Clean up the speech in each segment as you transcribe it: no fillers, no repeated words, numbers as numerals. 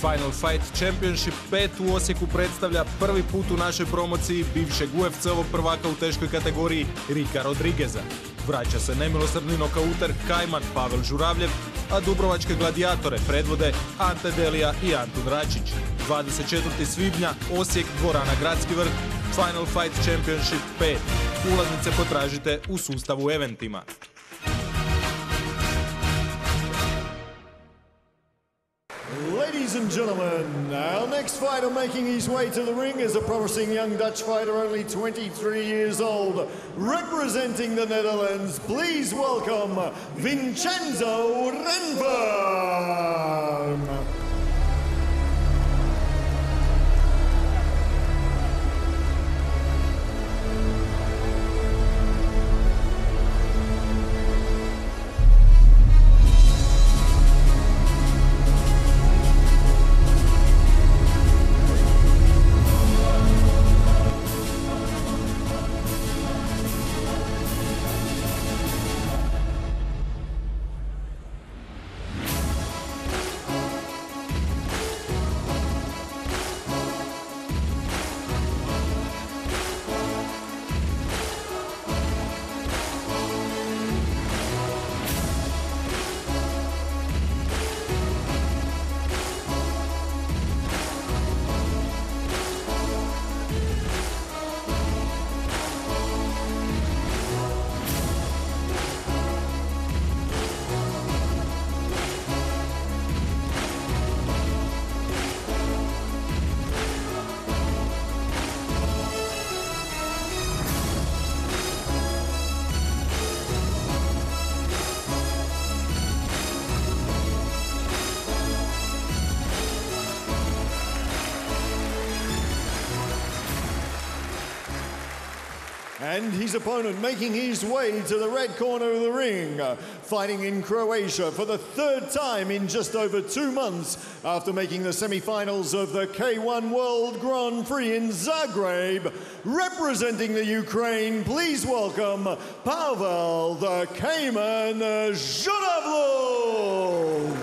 Final Fight Championship 5 u Osijeku predstavlja prvi put u našoj promociji bivšeg UFC-ovog prvaka u teškoj kategoriji Rika Rodrigueza. Vraća se nemilosrdni nokauter Kajman Pavel Žuravljev, a dubrovačke gladiatore predvode Ante Delija i Antun Račić. 24. svibnja, Osijek, dvorana Gradski vrh, Final Fight Championship 5. Ulaznice potražite u sustavu eventima. Ladies and gentlemen, our next fighter making his way to the ring is a promising young Dutch fighter, only 23 years old. Representing the Netherlands, please welcome Vincenzo Renfarm. And his opponent making his way to the red corner of the ring, fighting in Croatia for the third time in just over 2 months after making the semi-finals of the K1 World Grand Prix in Zagreb. Representing the Ukraine, please welcome Pavel the Cayman Zhuravlov.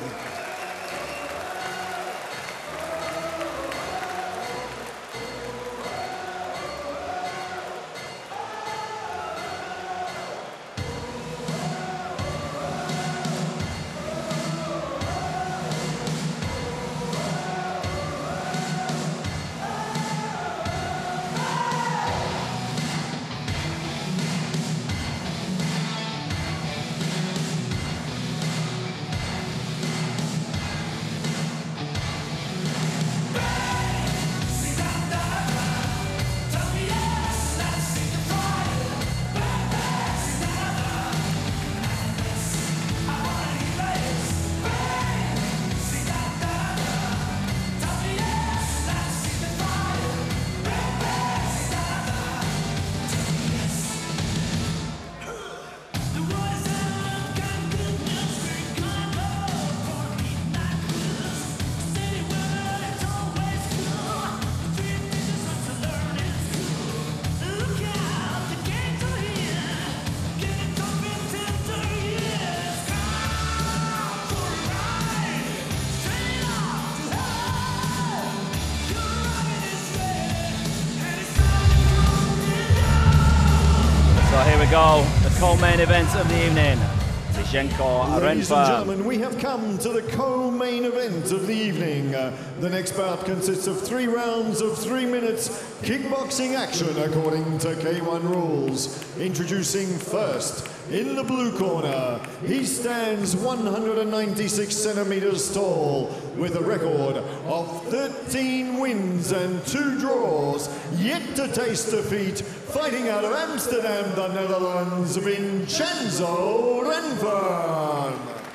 Here we go, the co-main event of the evening. Vincenzo Renfarm. Ladies and gentlemen, we have come to the co-main event of the evening. The next bout consists of 3 rounds of 3 minutes kickboxing action according to K1 rules. Introducing first, in the blue corner, he stands 196 centimeters tall with a record of 13 wins and 2 draws, yet to taste defeat, fighting out of Amsterdam, the Netherlands, Vincenzo Renfarm.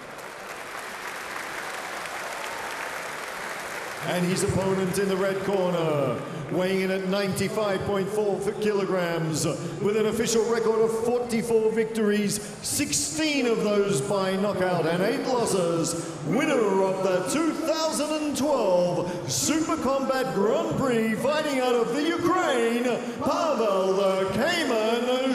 And his opponent in the red corner, weighing in at 95.4 kilograms, with an official record of 44 victories, 16 of those by knockout and 8 losses, winner of the 2012 Super Combat Grand Prix, fighting out of the Ukraine, Pavel the Cayman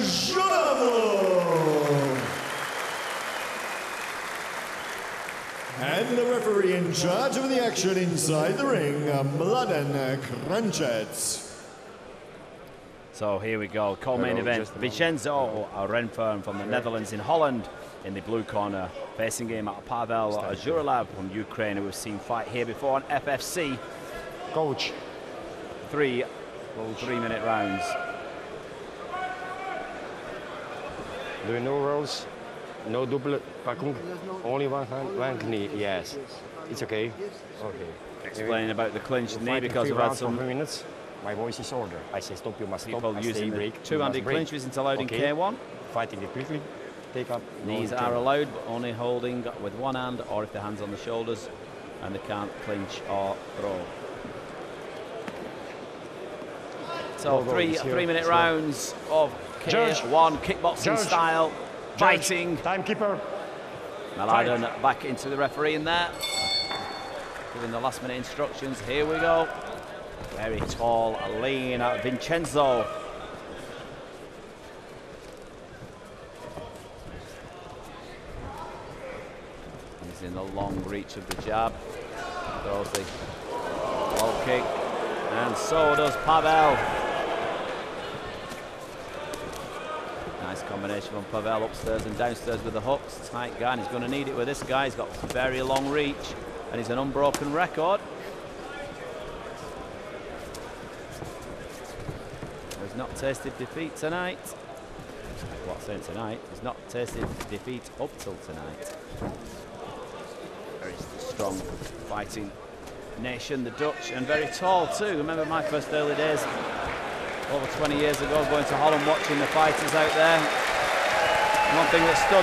Zhuravlov. And the referee in charge of the action inside the ring, Mladen Kranjec. So here we go, co-main event. Vincenzo Renfern from the Netherlands in Holland in the blue corner, facing him Pavel Zhuralov from Ukraine, who we've seen fight here before on FFC. Coach. 3 3-minute rounds. Do you know rules? No double pakung, only one hand, one knee. Yes, it's okay. Okay. Explaining about the clinched knee because we've had some minutes. My voice is order. I say stop, you must stop. people using the two-handed clinch isn't allowed in K1. Fighting it quickly. Take up. Knees are allowed, but only holding with one hand or if the hand's on the shoulders, and they can't clinch or throw. So three-minute rounds of K1 kickboxing style fighting. Timekeeper. Mladen back into the referee in there, giving the last-minute instructions. Here we go. Very tall, lean Vincenzo. He's in the long reach of the jab. Throws the low kick, and so does Pavel. Nice combination from Pavel, upstairs and downstairs with the hooks. Tight guy, and he's going to need it with this guy. He's got very long reach, and he's an unbroken record. He's not tasted defeat tonight. Well, I'm saying tonight, he's not tasted defeat up till tonight. Very strong fighting nation, the Dutch, and very tall too. Remember my first early days, over 20 years ago, going to Holland, watching the fighters out there. One thing that stood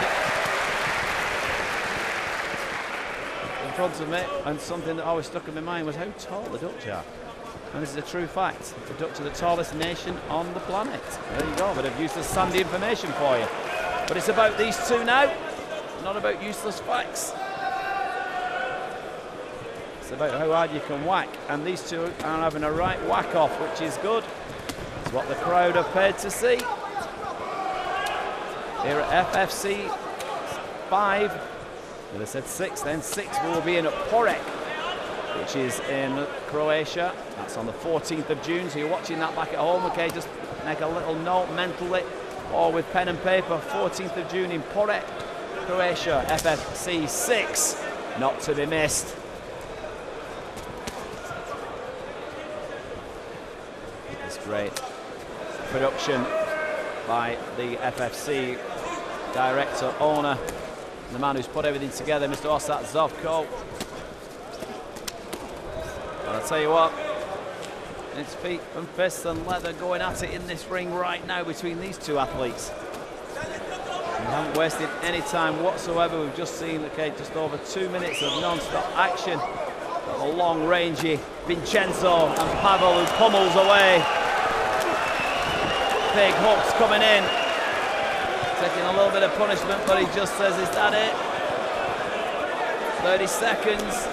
in front of me, and something that always stuck in my mind, was how tall the Dutch are. And this is a true fact. The Dutch are the tallest nation on the planet. There you go, a bit of useless sandy information for you. But it's about these two now, not about useless facts. It's about how hard you can whack, and these two are having a right whack off, which is good. It's what the crowd have paid to see. Here at FFC 5, well, they said 6, then 6 will be in Porek, which is in Croatia. That's on the 14th of June, so you're watching that back at home, okay? Just make a little note mentally or with pen and paper. 14th of June in Porek, Croatia, FFC 6, not to be missed. It's great production by the FFC director, owner, the man who's put everything together, Mr. Osat Zovko. I'll tell you what, it's feet and fists and leather going at it in this ring right now between these two athletes. We haven't wasted any time whatsoever. We've just seen, okay, just over 2 minutes of non-stop action. Got a long rangey Vincenzo and Pavel, who pummels away. Big hooks coming in. Taking a little bit of punishment, but he just says, is that it? 30 seconds.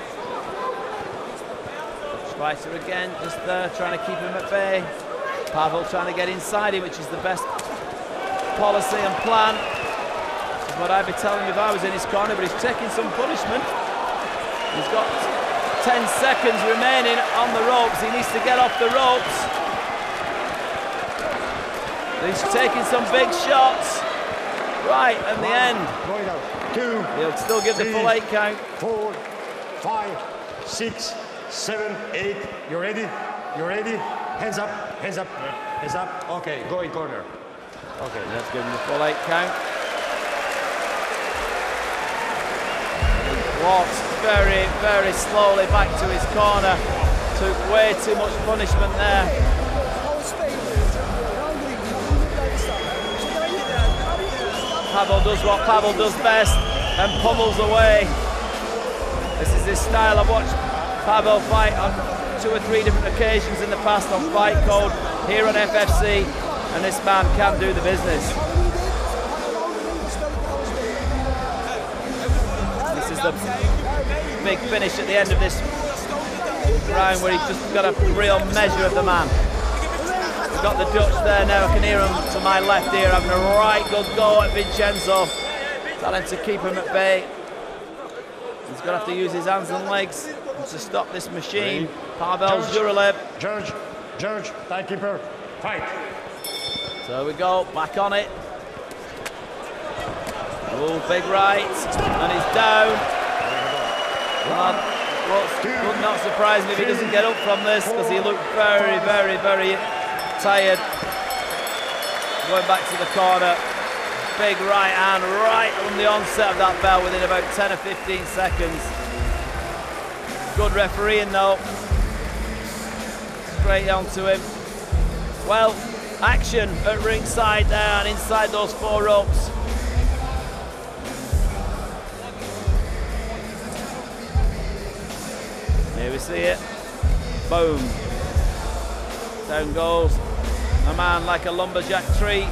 Fighter again, just there, trying to keep him at bay. Pavel trying to get inside him, which is the best policy and plan. This is what I'd be telling him if I was in his corner, but he's taking some punishment. He's got 10 seconds remaining on the ropes. He needs to get off the ropes. He's taking some big shots. Right, and the end. 2, he'll still give the full 8 count. 4, 5, 6, 7, 8. You ready? You ready? Hands up, hands up, hands up. Okay, go in corner. Okay, let's give him the full 8 count. He walks very, very slowly back to his corner. Took way too much punishment there. Pavel does what Pavel does best and pummels away. This is his style. I've watched Pavel fight on 2 or 3 different occasions in the past on Fight Code here on FFC, and this man can do the business. This is the big finish at the end of this round where he's just got a real measure of the man. We've got the Dutch there now. I can hear him to my left here having a right good go at Vincenzo, trying to keep him at bay. He's going to have to use his hands and legs to stop this machine. Pavel Zhuravlev. George, timekeeper, fight. So we go, back on it. Oh, big right, and he's down. Would not surprise me if he doesn't get up from this, because he looked very, very, very tired. Going back to the corner. Big right hand right on the onset of that bell within about 10 or 15 seconds. Good refereeing though. Straight onto him. Well, action at ringside there and inside those 4 ropes. Here we see it. Boom. Down goes a man like a lumberjack tree.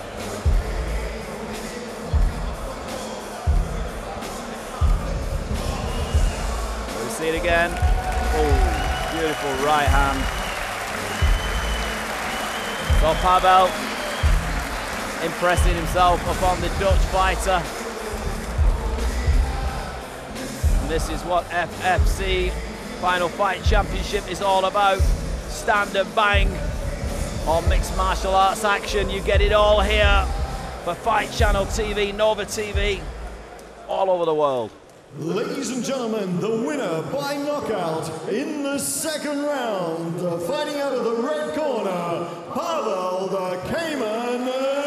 See it again. Oh, beautiful right hand. So Pavel impressing himself upon the Dutch fighter. And this is what FFC Final Fight Championship is all about. Stand and bang on mixed martial arts action. You get it all here for Fight Channel TV, Nova TV, all over the world. Ladies and gentlemen, the winner by knockout in the second round, fighting out of the red corner, Pavel the Cayman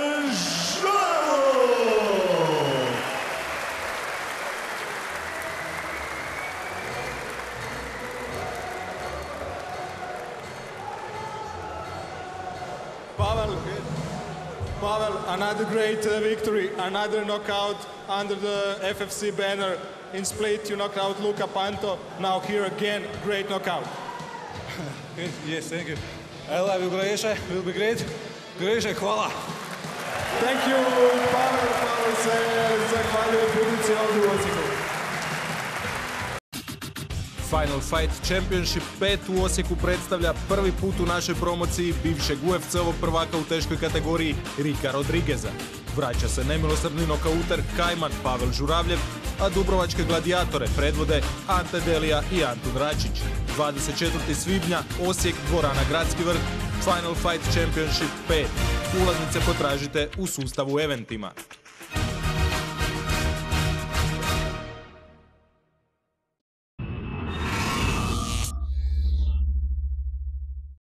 Zhuravlev. Pavel, another great victory, another knockout under the FFC banner. In Split, you knocked out Luka Panto. Now here again, great knockout. Yes, thank you. I love you, Croatia. Will be great. Croatia, hvala. Thank you, Pavel. Pavel se zahvaljuje publici ovdje u Osijeku. Final Fight Championship 5 u Osijeku predstavlja prvi put u našoj promociji bivšeg UFC-ovog prvaka u teškoj kategoriji Rika Rodrigueza. Vraća se nemilosrdni nokauter Kajman Pavel Žuravljev, a dubrovačke gladiatore predvode Ante Delija i Antun Račić. 24. svibnja, Osijek, dvorana Gradski vrh, Final Fight Championship 5. Ulaznice potražite u sustavu eventima.